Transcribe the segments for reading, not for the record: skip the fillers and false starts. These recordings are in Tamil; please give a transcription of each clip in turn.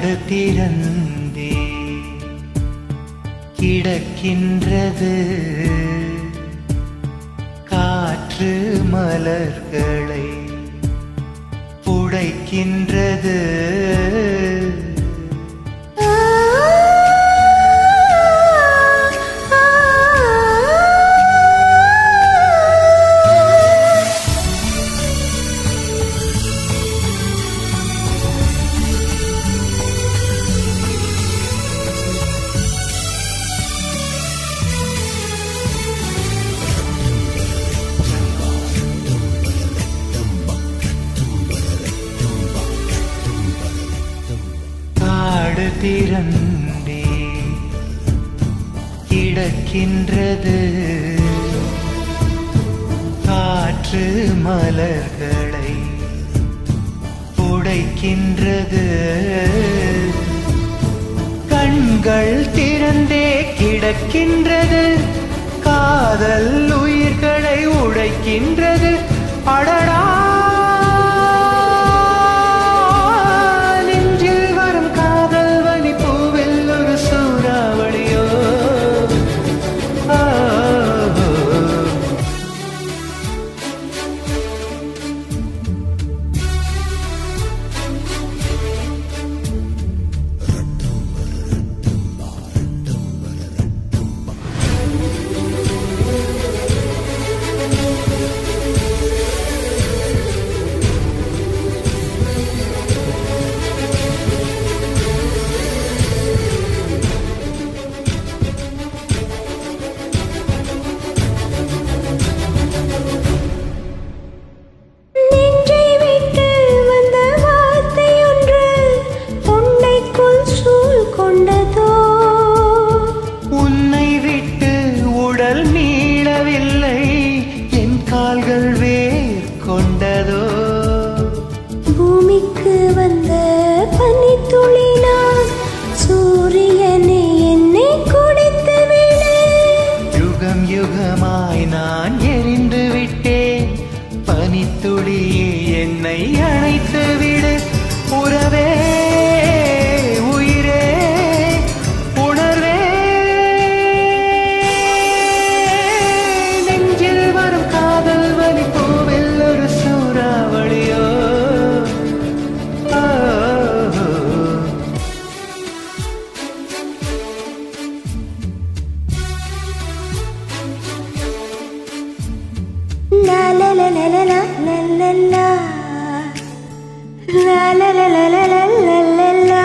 காடு திறந்தே கிடக்கின்றது காற்று மலர்களை புடைக்கின்றது திறந்தே கிடக்கின்றது காற்று மலர்களை புடைக்கின்றது கண்கள் திறந்தே கிடக்கின்றது காதல் உயிர்களை உடைக்கின்றது அடடா கால்கள் வேர் கொண்டதோ பூமிக்கு வந்த பனித்துளினால் சூரியனை என்னை குடித்து விடு யுகம் யுகமாய் நான் எரிந்து விட்டேன் பனித்துளியே என்னை அணைத்து விடு உறவே la la la la la la la la la la la la la la la la la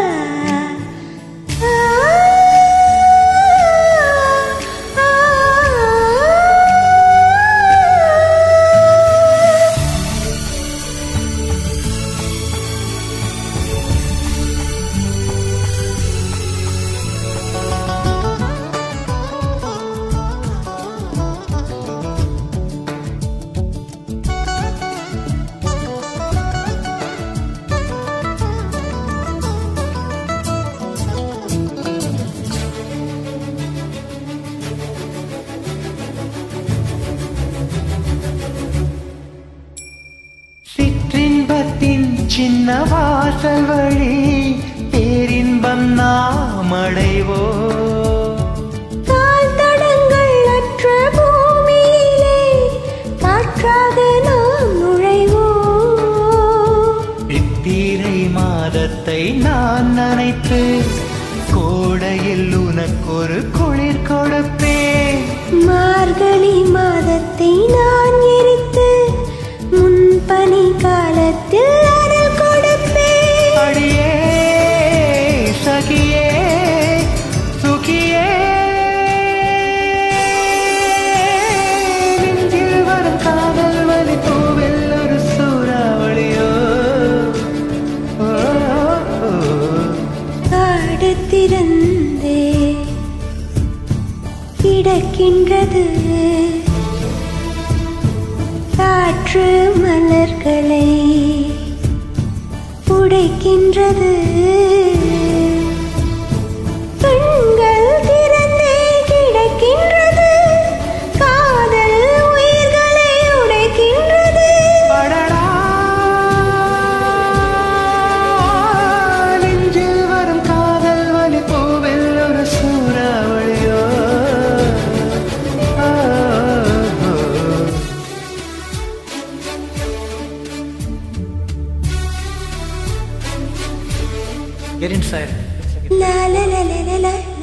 சிற்றின்பத்தின் சின்ன வாசல் வழி பேரின்பம் நாம் அடைவோ கால்தடங்கள் அற்ற பூமியிலே காற்றாக நாம் நுழைவோ சித்திரை மாதத்தை நான் நினைத்து கோடையில் உனக்கொரு குளிர் கொடுப்பேன் மார்கழி மாதத்தை நான் எரித்து முன்பனி காலத்தில் அனல் கொடுப்பேன் அடியே சகியே சுகியே நெஞ்சில் வரும் காதல் வலி பூவில் ஒரு சூறாவளியோ காடு திறந்தே கிடக்கின்றது காற்று மலர்களை புடைக்கின்றது கண்கள் திறந்தே கிடக்கின்றது காதல் உயிர்களை உடைக்கின்றது அடடா நெஞ்சில் மிஸ் ஆயிருக்கு. லா லா லா லா லா